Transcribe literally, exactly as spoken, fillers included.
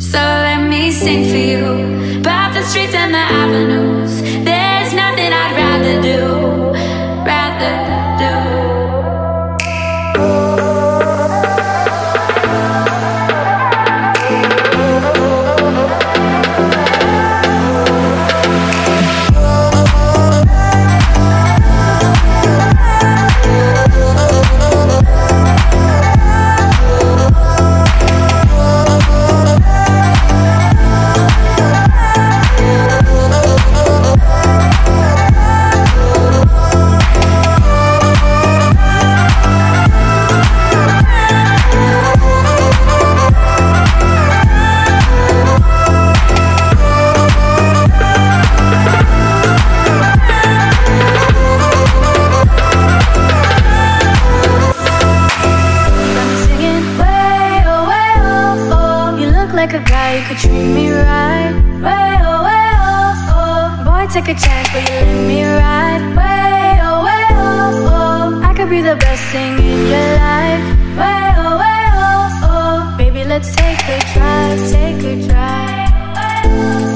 So let me sing for you about the streets and the avenues. There's nothing I'd rather do, rather do. Like a guy, you could treat me right. Way oh, way oh, oh. Boy, take a chance, but you let me ride. Way oh, way oh, oh. I could be the best thing in your life. Way oh, way oh, oh. Baby, let's take a drive, take a drive. Way, oh.